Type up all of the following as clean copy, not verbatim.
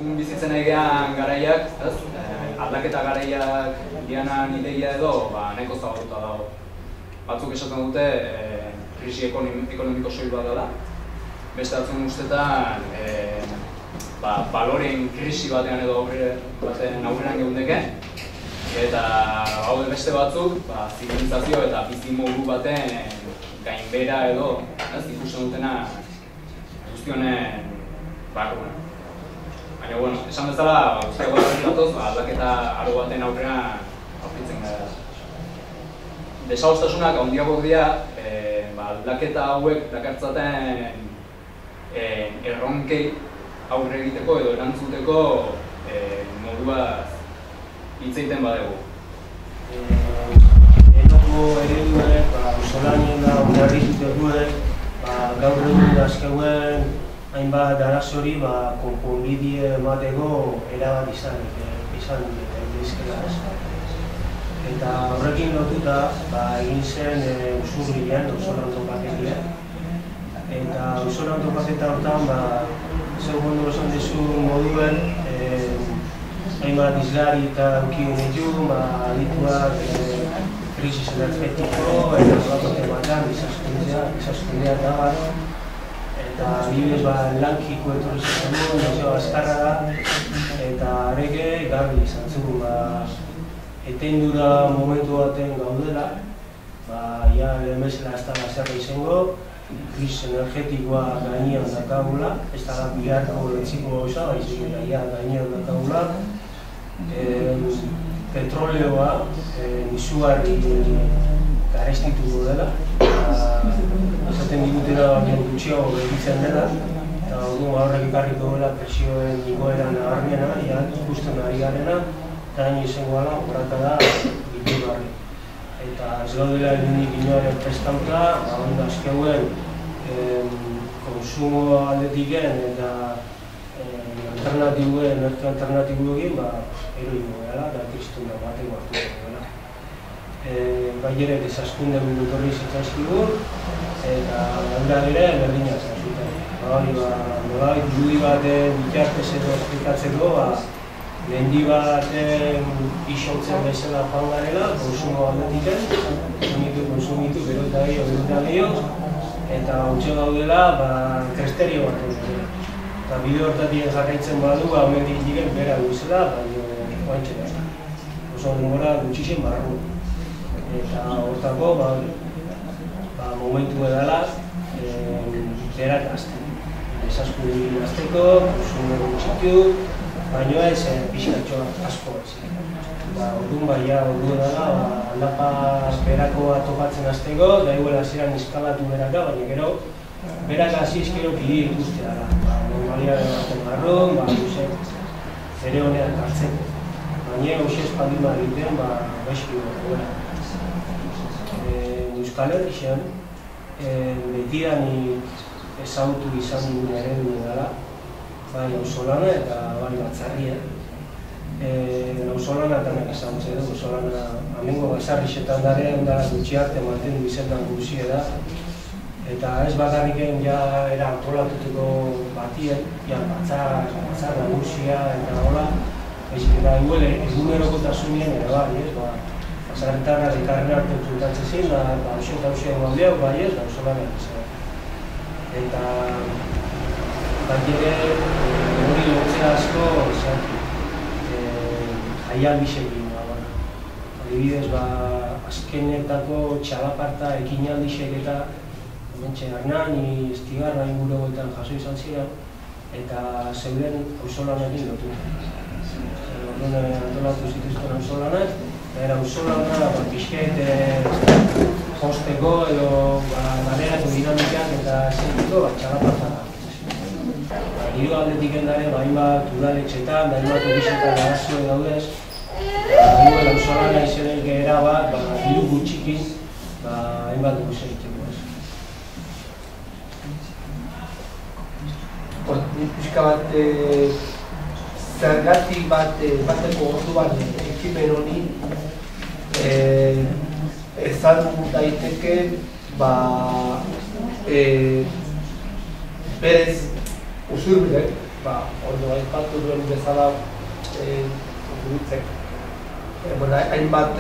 bizitzen egean garaiak, aldaketa garaiak dianan ideia edo nahiko zabalduta dago. Batzuk esaten dute krisi ekonomiko soil bat dela. Beste batzuen ustetan baloreen krisi batean edo aurrean geundeke. Eta haude beste batzuk, zibilizazio eta bizimodu baten gainbera edo ikusten dutena guztionen barruan. Baina, esan bezala, guztiak bat datoz, aldaketa aro baten aurrean aurkitzen gara. Desadostasunak handiagoak dira, aldaketa hauek dakartzaten erronkei aurre egiteko edo erantzuteko moduaz hitz egiten badegu. Enoko ereduek, auzolanien da oinarrituteguek, gaur egun azkeuen hainbat arazori konponbide emateko erabat izan daitezkeela. Eta horrekin lotuta egin zen Usurbilen auzolan topakeria. Eta auzolan topaketa hortan, zeu ondo esan dizun moduen, hainbat izlari eta aukien ditu, adituak krisis energetiko eta horako tematan, izaskundea eta bat. Eta adibidez lankiko etorri zen du, nazio azkarra da, eta areke garbi izan zuen etendura momentu baten gaudela, ja lemezela ez da zerra izango, krisis energetikoa gainean dakagula, ez da biharko letziko gauza, baizik eta gainean dakagula, petroleoa izugarri garestitu dela, esaten digutera gutxiago gelditzen dela, eta horrek ekarriko dela presioen igoera nabarmena, ikusten ari garena, eta hain izango ala, horrata da, bitu. Eta ez gaudela egunik inoaren prestauta, azkeuen konsumo aldetiken eta energia alternatibuekin, eroiko gara, eta kristuna bateko hartu gara. Bai ere, desaskunde minutorri zitzaizkigu, eta gaura ere, berdina zazuten. Nolabait, irudi baten bitartez edo esplikatzeko, mendi baten isautzen bezala joan garela, konsumo aldetiken, konsumitu, gero eta gehiago, eta hautsa gaudela, kresterio bat gaudela. Eta bide hortatien jarraitzen badu, hemendik diren bera duizela, baina guantxe da. Oso denbora gutxixen barru. Eta hortako, momentu edala, berak azten. Esasku egin azteko, konsumo gutxitu, baina ez pixkatxoa asko ez. Orduan ordu dela, aldapa berakoa topatzen azteko, da iguela ziren eskalatu beraka, baina gero, berak hasi eskero pidi ikustea da. Normalia baten barron, ere honean hartzeko. Baina hoxe espaldun egiten, gaizki gara. Euskal Herrixen, betidanik ezautu izan dugun eredu dela, bai auzolana eta bai batzarria. Auzolana tanak ezagutzen du, auzolana amengo bazarrixetan dara, ondara gutxi arte mantendu izetan guzie da. Eta ez bakarriken era antolatuteko batien, batzar nagusia eta hola, eta egunerokotasunien ere bai, Zarretarra ekarren arte txuntatzen zin, hausen eta hausen galdeak, bai ez, auzolana izan. Eta bat ere, hori lotzea asko, jaialdisekin. Adibidez, azkenetako txalaparta ekinaldisek eta hementxe Arnani, Estigarra inguruetan jaso izan ziren, eta zeuden auzolanarekin lotu. Orduan antolatu zituzten auzolanak, era auzolana pixket josteko edo manerako dinamikak eta zentiko txalaparta da. Hiru aldetik endare, hainbat udaletxetan, hainbat urizetan arazio daudez, hiru auzolana izenek era bat, hiru gutxikin, hainbat urize egiteko ez. Pixka bat, zergatik bateko orduan ekimen honi ezan daiteke berez Usurbilek ondo aipatu duen bezala gurutzek. Hainbat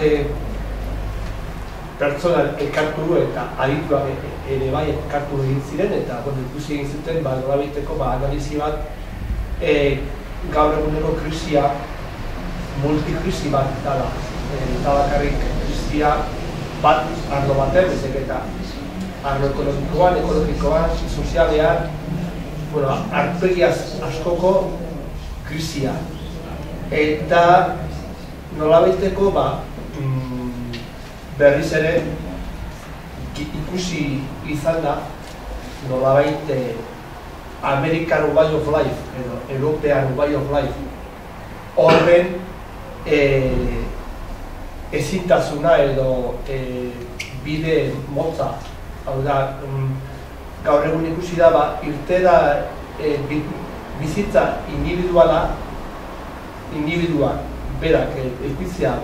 pertsona elkartu du eta adituak ere bai elkartu egin ziren eta ikusi egin zuten nolabiteko analizi bat gaur eguneko krisia multikrisi bat dela. Eta bakarrik krisia bat arlo baten, bezek eta arlo ekonomikoan, ekologikoan, sozialean, arpegi askoko krisia. Eta nolabaiteko berriz ere ikusi izan da nolabait American Way of Life edo European Way of Life horren ezintasuna edo bide motza. Hau da, gaur egun ikusi da, irtera bizitza individuak berak ikutzea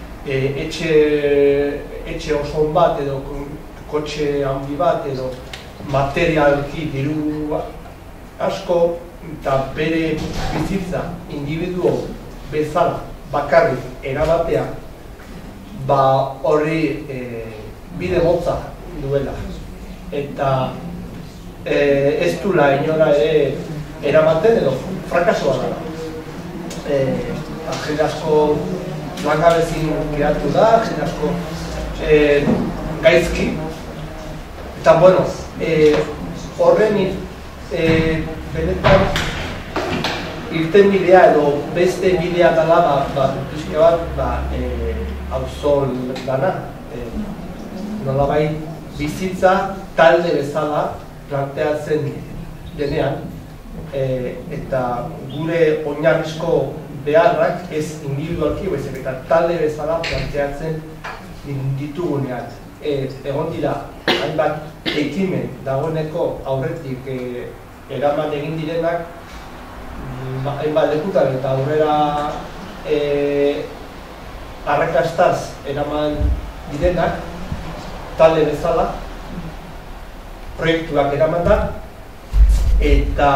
etxe oso bat edo kotxe handi bat edo materialki diru asko eta bere bizitza individuo bezala bakarrik erabatea horri bide motza duela eta ez dula inora ere eramaten edo frakasoa dela. Jende asko langabezin geratu da, jende asko gaizki eta horren benetan irten bidea edo beste bidea dela pixka bat auzo lana. Nolabait bizitza talde bezala planteatzen denean eta gure oinarrizko beharrak ez individualki baizik eta talde bezala planteatzen ditugunean. Egon dira, hainbat ekimen dagoeneko aurretik eraman egin direnak hainbat lekutan eta aurrera arrakastaz eraman direnak talde bezala proiektuak eraman da eta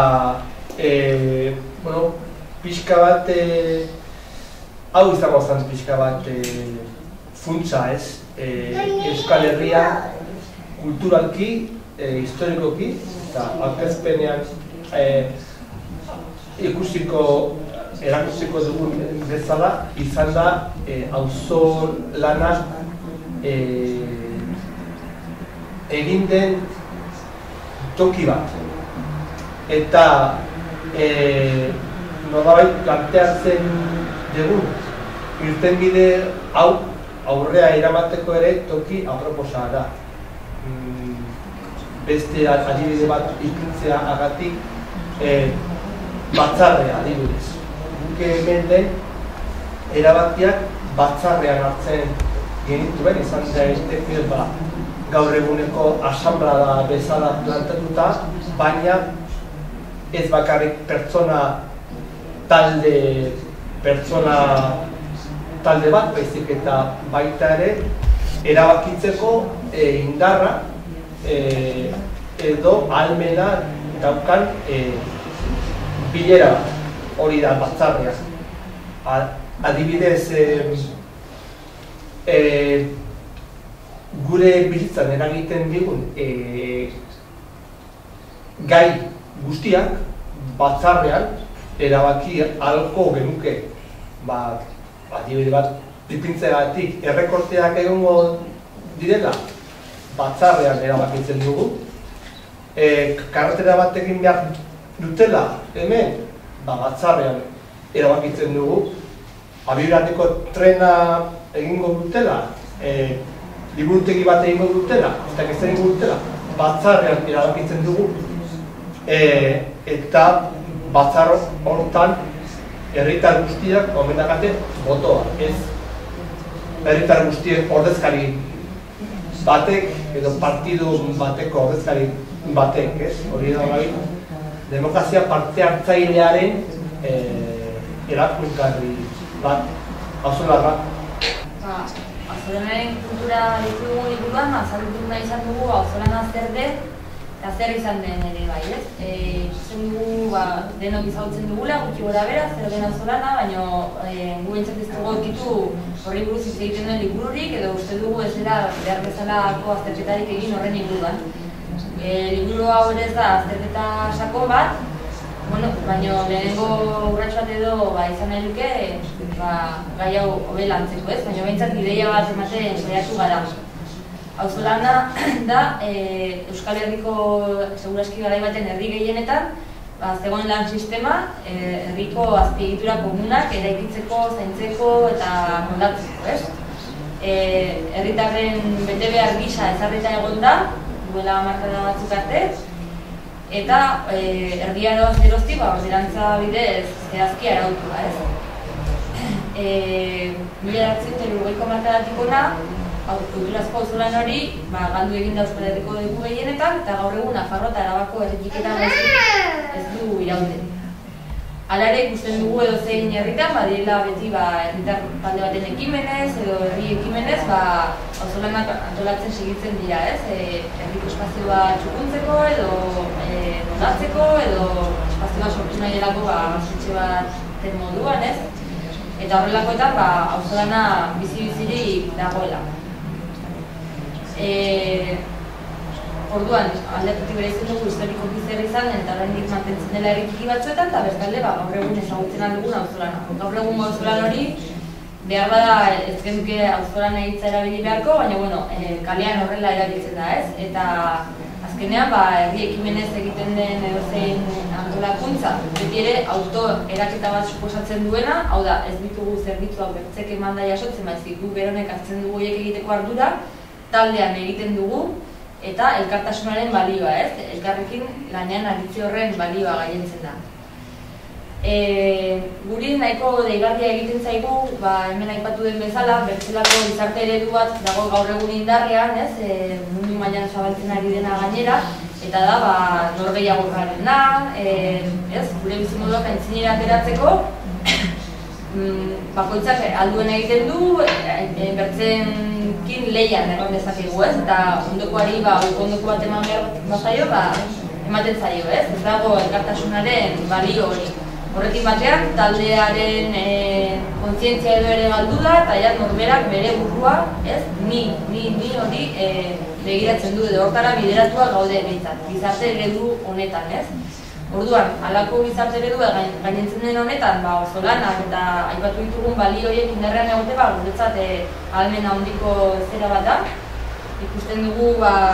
pixka bat hau izango zen pixka bat funtsa ez Euskal Herria kulturalki, historikoki eta aurkezpenean erakusiko dugun bezala izan da auzo lana egin den toki bat eta nolabait planteatzen dugu irtenbide hau aurrea eramateko ere toki aproposa da. Beste adibide bat ipintzea agatik batzarrea adibidez. Guk hemen den erabakiak batzarrean hartzen genituen izan daiteke gaur eguneko asanblada bezala plantatuta, baina ez bakarrik talde bat, baizik eta baita ere erabakitzeko indarra edo ahalmena daukan bilera hori da batzarrea. Adibidez, gure bizitzan eragiten digun gai guztiak batzarrean erabaki ahalko genuke adibide bat ipintzeagatik errekorteak egongo direla batzarrean erabakitzen dugu. Karretera bat egin behar dutela hemen batzarrean erabakitzen dugu. Abiadurako trena egingo dutela, liburutegi bat egingo dutela, ez egingo dutela, batzarrean erabakitzen dugu. Eta batzar horretan herritar guztiak gomendakate botoa, ez herritar guztiek ordezkari batek edo partidu bateko ordezkari batek, ez? Hori da gai demokrazia parte hartzailearen erakusgarri bat, auzolar bat. Auzolanaren kultura ditugu liburuan, azaldu nahi izan dugu auzolana zer den zer izan den ere bai, ez? Ikusten dugu, denok izagutzen dugula, gutxi gora bera, zer den auzolana, baina gu entzat ez dugu ekitu horri buruz hitz egiten duen libururik, edo uste dugu ez dela behar bezalako azterketarik egin horren inguruan. Liburu hau ere ez da azterketa sakon bat, baina lehenengo urrats bat edo izan nahi luke gai hau hobe lantzeko, ez? Baina behintzat ideia bat ematen saiatu gara. Auzolana da Euskal Herriko seguraski garai baten herri gehienetan zegoen lan sistema, herriko azpiegitura komunak eraikitzeko, zaintzeko eta moldatzeko, ez? Herritarren betebehar gisa ezarrita egon da, duela hamarkada batzuk arte, eta Erdi Aroaz geroztik ordenantza bidez zehazki arautua, ez? 1980ko hamarkadatik hona, kulturazko auzolan hori galdu egin da Euskal Herriko leku gehienetan, eta gaur egun Nafarroa eta Arabako herriketan ez du irauten. Hala ere ikusten dugu edozein herritan, badirela beti herritar talde baten ekimenez edo herri ekimenez auzolanak antolatzen segitzen dira, ez? Herriko espazioa txukuntzeko edo moldatzeko edo espazioa sortu nahi delako zutxe baten moduan, ez? Eta horrelakoetan auzolana bizi-bizirik dagoela. Orduan, aldeatik bereizten dugu historiko zer izan den eta oraindik mantentzen dela errikiki batzuetan, eta bestalde gaur egun ezagutzen aldugun auzolana. Gaur egun auzolan hori behar bada ez genuke auzolan egitza erabili beharko, baina kalean horrela erabiltzen da, ez? Eta azkenean herri ekimenez egiten den edozein antolakuntza, beti ere auto-eraketa bat suposatzen duena, hau da, ez ditugu zerbitzuak bertzek emanda jasotzen, baizik gu beronek hartzen dugu horiek egiteko ardura, taldean egiten dugu, eta elkartasunaren balioa, ez? Elkarrekin lanean aritze horren balioa gailentzen da. Guri nahiko deigarria egiten zaigu, hemen aipatu den bezala, bertzelako gizarte eredu bat dago gaur egun indarrean, ez? Mundu mailan zabaltzen ari dena gainera, eta da, norgehiago garena, ez? Gure bizimoduak aintzinera ateratzeko, bakoitzak alduen egiten du, bertzenkin lehian egon dezakegu, ez? Eta ondokoari ondoko bat eman behar zaio, ematen zaio, ez? Ez dago elkartasunaren balio hori. Horrekin batean, taldearen kontzientzia edo ere galdu da, eta norberak bere burua, ez? Ni hori begiratzen du edo hortara bideratua gaude behintzat, gizarte eredu honetan, ez? Orduan, halako gizarte eredu gainentzen den honetan, auzolanak eta aipatu ditugun balio horiek indarrean egote, guretzat ahalmen handiko zera bat da. Ikusten dugu,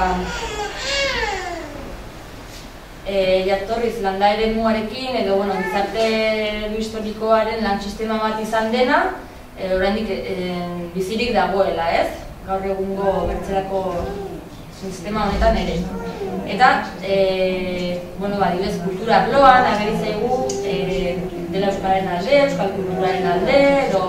jatorriz landa eremuarekin edo gizarte eredu historikoaren lan sistema bat izan dena, oraindik bizirik dagoela, ez? Gaur egungo bertzelako sistema honetan ere. Eta, adibidez, kultura arloan, ageri zaigu dela Euskararen alde, Euskal kulturaren alde, edo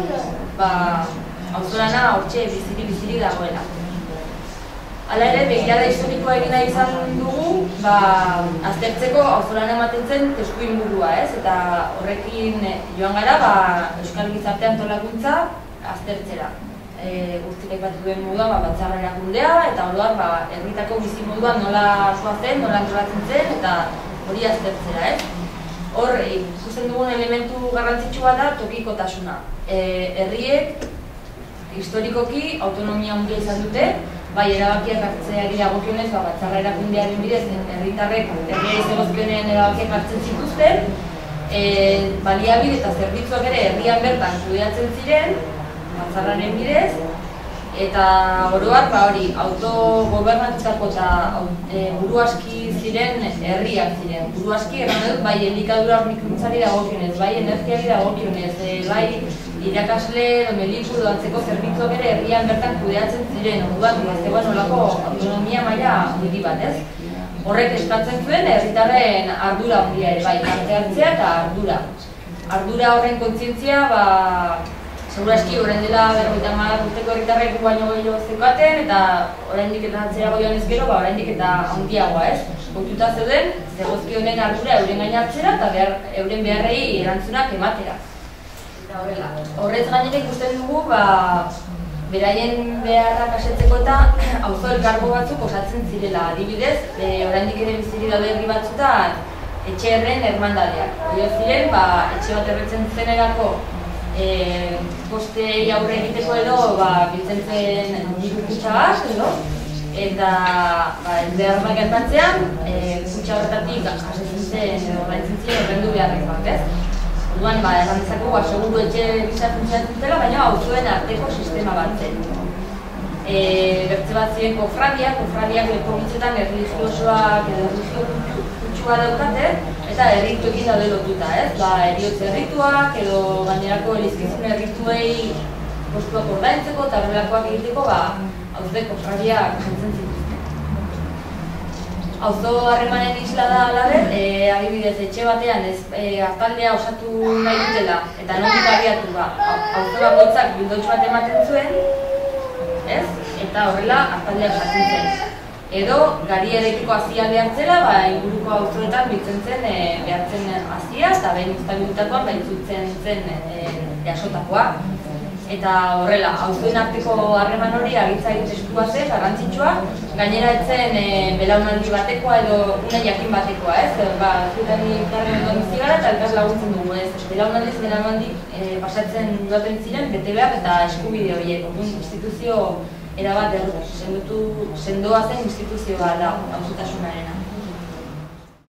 auzolana hortxe bizirik dagoela. Hala ere, begirada historikoa egin nahi izan dugu, aztertzeko auzolana ematen zen testu ingurua, ez? Eta horrekin joan gara, Euskal gizarte antolakuntza aztertzera. Urtik aipatu duen moduan batzarra erakundea, eta orduan herritako bizimoduan nola zoazen, nola antolatzen zen, eta hori aztertzera, ez? Hor, ikusten dugun elementu garrantzitsua da tokikotasuna. Herriek historikoki autonomia handia izan dute, bai erabakiak hartzeari dagokionez, batzarra erakundearen bidez, herritarrek herria izegozkionen erabakiak hartzen zituzten, baliabide eta zerbitzuak ere herrian bertan kudeatzen ziren, batzarraren bidez, eta oroak autogobernatutako eta buru aski ziren herriak ziren. Buru aski erran bai elikadura hornikuntzari dagokionez, bai energiari dagokionez, bai irakasle, mediku edo antzeko zerbitzuak ere herrian bertan kudeatzen ziren. Orduan, zegoen olako autonomia maila handi bat, ez? Horrek eskatzen zuen herritarren ardura handia ere, bai, parte hartzea eta ardura. Ardura horren kontzientzia, segurazki orain dela 50 urteko herritarrek baino gehiago zeukaten, eta oraindik eta atzerago joan ez gero, oraindik eta handiagoa, ez? Kontuta zeuden, zegozki honen ardura euren gain hartzera eta euren beharrei erantzunak ematera. Horrez gainera ikusten dugu, beraien beharrak asetzeko eta auzo elkargo batzuk osatzen zirela. Adibidez, oraindik ere bizirik daude herri batzuetan etxerren hermandadeak. Hori ziren, etxe bat erretzen zenerako kostei aurre egiteko edo biltzen zen diru kutxa bat, edo, eta behar gertatzean, kutxa horretatik jasetzen zen edo ordaintzen ziren ordaindu beharrekoak, ez? Orduan, esan dezakegu, seguru etxe gisa funtzionatzen zela, baina auzoen arteko sistema bat zen. Bertze bat ziren kofradiak lepo hitzetan erlijiosoak edo erlijio kutsua daukate, eta errituekin daude lotuta, ez? Heriotze errituak edo gainerako elizkizun errituei postuak ordaintzeko eta horrelakoak egiteko, auze kofradiak jantzen zituzten. Auzo harremanen isla da alaber, adibidez etxe batean hartaldea osatu nahi dutela eta nondik abiatu, auzo bakoitzak bildotxo bat ematen zuen, ez? Eta horrela hartaldea osatzen zen. Edo, gari erekiko hazia behartzela, inguruko auzoetan biltzen zen behartzen hazia, eta behin uztabilutakoan baitzutzen zen jasotakoa. Eta horrela, auzoen arteko harreman hori agitza testua zen, garrantzitsua, gainera etzen belaunaldi batekoa edo une jakin batekoa, ez? Zuten ikarren ondo bizigara eta elkar laguntzen dugu, ez? Belaunaldi pasatzen duaten ziren, bete behar eta eskubide horiek. Instituzio erabat sendoa zen instituzioa da, auzotasunarena.